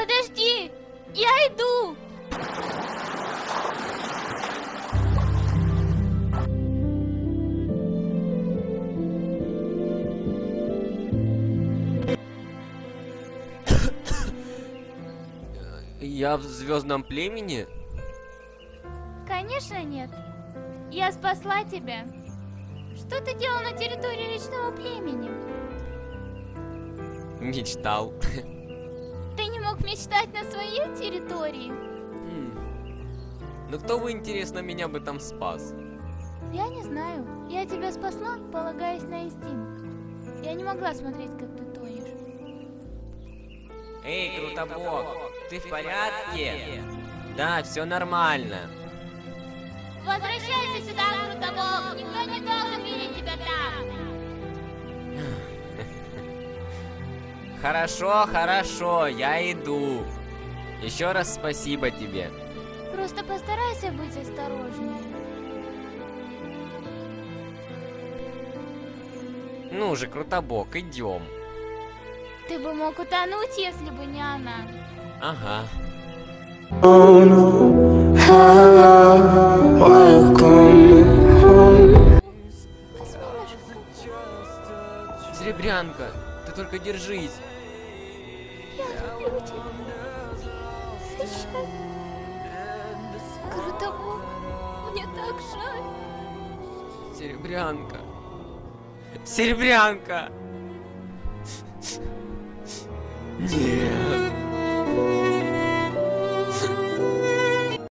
Подожди! Я иду! Я в звездном племени? Конечно нет. Я спасла тебя. Что ты делал на территории речного племени? Мечтал. Ты не мог мечтать на своей территории? Ну кто бы, интересно, меня бы там спас? Я не знаю. Я тебя спасла, полагаясь на инстинкт. Я не могла смотреть, как ты тонешь. Эй, Крутобок, ты в порядке? Да, все нормально. Возвращайся сюда, Крутобок! Никто не должен видеть тебя там! Хорошо, хорошо, я иду. Еще раз спасибо тебе. Просто постарайся быть осторожнее. Ну же, Крутобок, идем. Ты бы мог утонуть, если бы не она. Ага. Oh no, welcome home. Серебрянка, ты только держись. Я люблю тебя. Прощай. Крутобок, мне так жаль. Серебрянка. Серебрянка. Нет.